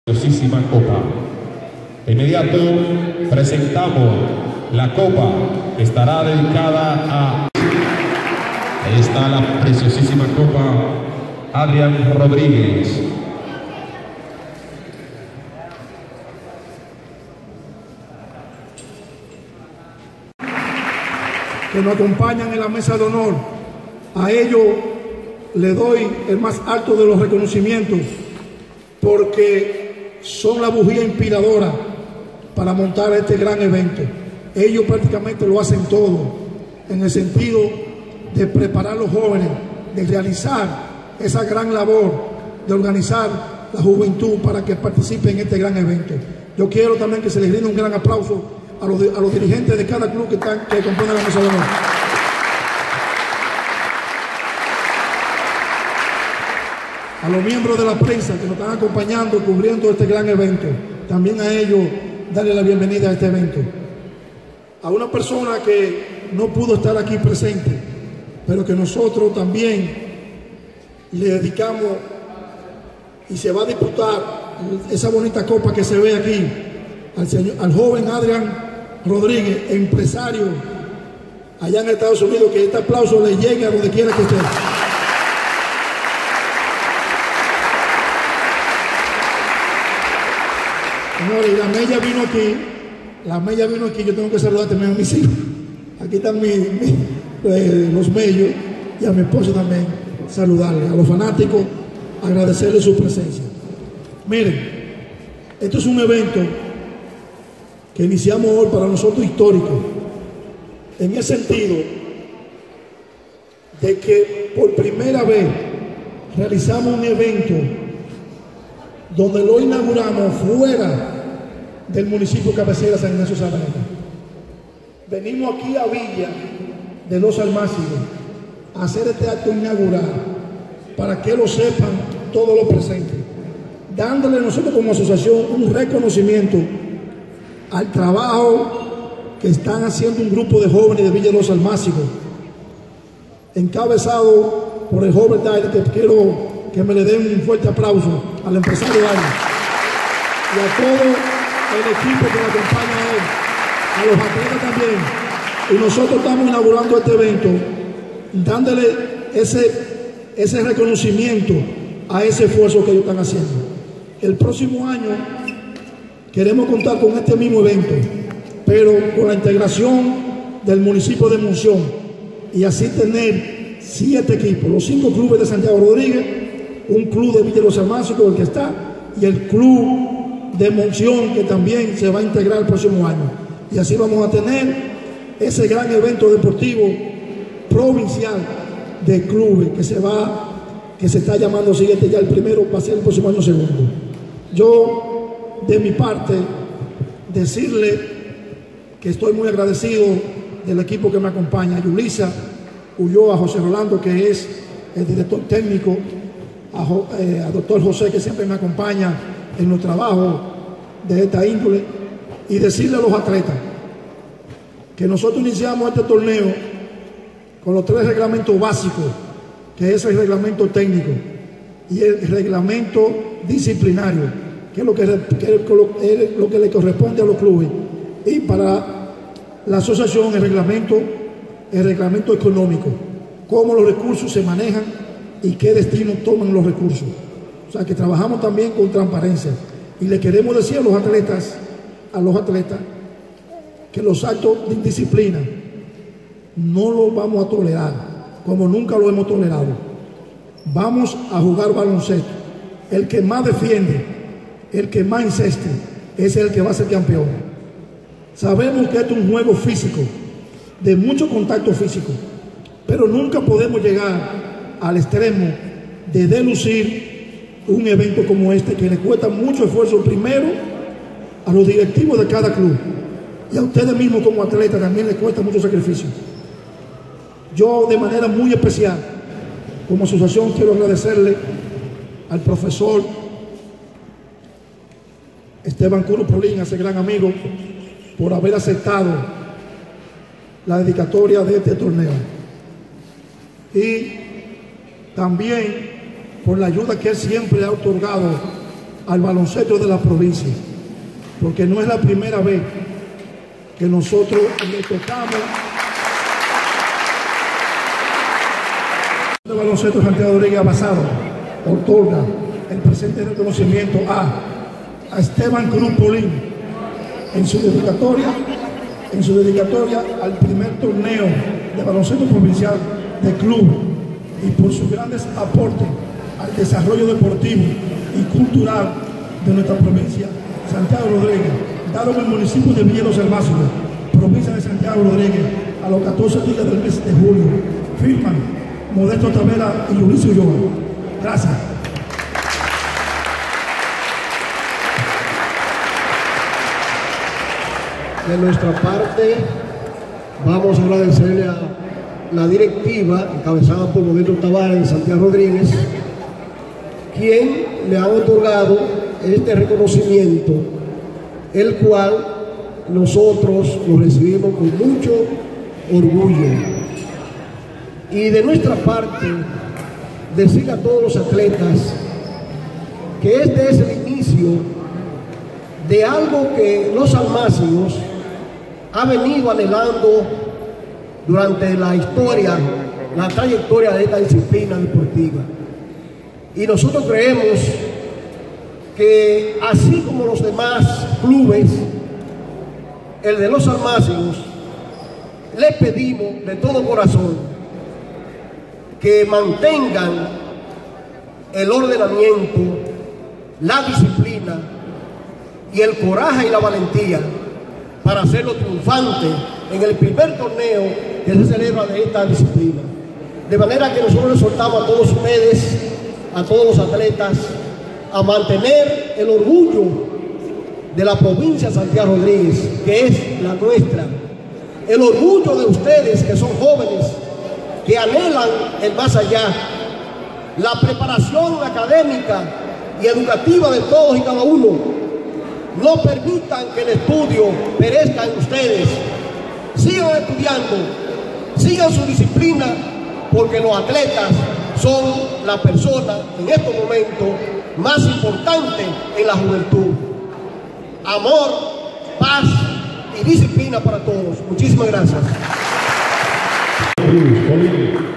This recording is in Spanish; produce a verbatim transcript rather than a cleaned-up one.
preciosísima copa. De inmediato presentamos la copa que estará dedicada a... Ahí está la preciosísima copa Adrián Rodríguez. Que nos acompañan en la mesa de honor. A ellos le doy el más alto de los reconocimientos porque son la bujía inspiradora para montar este gran evento. Ellos prácticamente lo hacen todo en el sentido de preparar a los jóvenes, de realizar esa gran labor, de organizar la juventud para que participe en este gran evento. Yo quiero también que se les brinde un gran aplauso a los, a los dirigentes de cada club que, están, que componen la mesa de honor. A los miembros de la prensa que nos están acompañando, cubriendo este gran evento, también a ellos darle la bienvenida a este evento. A una persona que no pudo estar aquí presente, pero que nosotros también le dedicamos y se va a disputar esa bonita copa que se ve aquí, al, señor, al joven Adrián Rodríguez, empresario allá en Estados Unidos, que este aplauso le llegue a donde quiera que esté. Señores, y la Mella vino aquí, la Mella vino aquí, yo tengo que saludar también a mis hijos. Aquí están mi, mi, eh, los Mellos, y a mi esposo también saludarle, a los fanáticos agradecerles su presencia. Miren, esto es un evento que iniciamos hoy para nosotros histórico, en el sentido de que por primera vez realizamos un evento donde lo inauguramos fuera del municipio cabecera San Ignacio Saavedra. Venimos aquí a Villa de los Almácigos a hacer este acto inaugural para que lo sepan todos los presentes, dándole nosotros como asociación un reconocimiento al trabajo que están haciendo un grupo de jóvenes de Villa de los Almácigos, encabezado por el joven Daire, que quiero que me le den un fuerte aplauso al empresario Daire y a todo el equipo que lo acompaña a él, a los atletas también. Y nosotros estamos inaugurando este evento dándole ese, ese reconocimiento a ese esfuerzo que ellos están haciendo. El próximo año queremos contar con este mismo evento, pero con la integración del municipio de Monción, y así tener siete equipos, los cinco clubes de Santiago Rodríguez, un club de Villa de los Almácigos, el que está, y el club de Monción, que también se va a integrar el próximo año. Y así vamos a tener ese gran evento deportivo provincial de clubes que se va, que se está llamando siguiente, ya el primero va a ser el próximo año segundo. Yo, de mi parte, decirle que estoy muy agradecido del equipo que me acompaña, a Yulisa Ulloa, a José Rolando, que es el director técnico, a, eh, a doctor José, que siempre me acompaña en los trabajos de esta índole, y decirle a los atletas que nosotros iniciamos este torneo con los tres reglamentos básicos, que es el reglamento técnico y el reglamento disciplinario, que es lo que, que es lo que le corresponde a los clubes, y para la asociación el reglamento, el reglamento económico, cómo los recursos se manejan y qué destino toman los recursos. O sea, que trabajamos también con transparencia, y le queremos decir a los atletas, a los atletas, que los actos de indisciplina no los vamos a tolerar, como nunca lo hemos tolerado. Vamos a jugar baloncesto. El que más defiende, el que más inceste, es el que va a ser campeón. Sabemos que esto es un juego físico, de mucho contacto físico, pero nunca podemos llegar al extremo de delucir un evento como este, que le cuesta mucho esfuerzo primero a los directivos de cada club, y a ustedes mismos como atletas también les cuesta mucho sacrificio. Yo, de manera muy especial, como asociación, quiero agradecerle al profesor Esteban Curo Polín, a ese gran amigo, por haber aceptado la dedicatoria de este torneo, y también por la ayuda que él siempre ha otorgado al baloncesto de la provincia, porque no es la primera vez que nosotros le tocamos el baloncesto Santiago Rodríguez Abasado otorga el presente reconocimiento a, a Esteban Cruz Polín en su dedicatoria en su dedicatoria al primer torneo de baloncesto provincial de club y por sus grandes aportes al desarrollo deportivo y cultural de nuestra provincia. Santiago Rodríguez, dado en el municipio de Villeros del Máximo, provincia de Santiago Rodríguez, a los catorce días del mes de julio. Firman Modesto Tavera y Ulises Ulloa. Gracias. De nuestra parte, vamos a agradecerle a la directiva, encabezada por Modesto Tavera y Santiago Rodríguez, quien le ha otorgado este reconocimiento, el cual nosotros lo recibimos con mucho orgullo. Y de nuestra parte, decirle a todos los atletas que este es el inicio de algo que los almácigos ha venido anhelando durante la historia, la trayectoria de esta disciplina deportiva. Y nosotros creemos que así como los demás clubes, el de los almácigos, les pedimos de todo corazón que mantengan el ordenamiento, la disciplina y el coraje y la valentía para hacerlo triunfante en el primer torneo que se celebra de esta disciplina. De manera que nosotros les soltamos a todos ustedes, a todos los atletas, a mantener el orgullo de la provincia de Santiago Rodríguez, que es la nuestra. El orgullo de ustedes que son jóvenes, que anhelan el más allá. La preparación académica y educativa de todos y cada uno. No permitan que el estudio perezca en ustedes. Sigan estudiando, sigan su disciplina, porque los atletas son la persona en estos momentos más importante en la juventud. Amor, paz y disciplina para todos. Muchísimas gracias.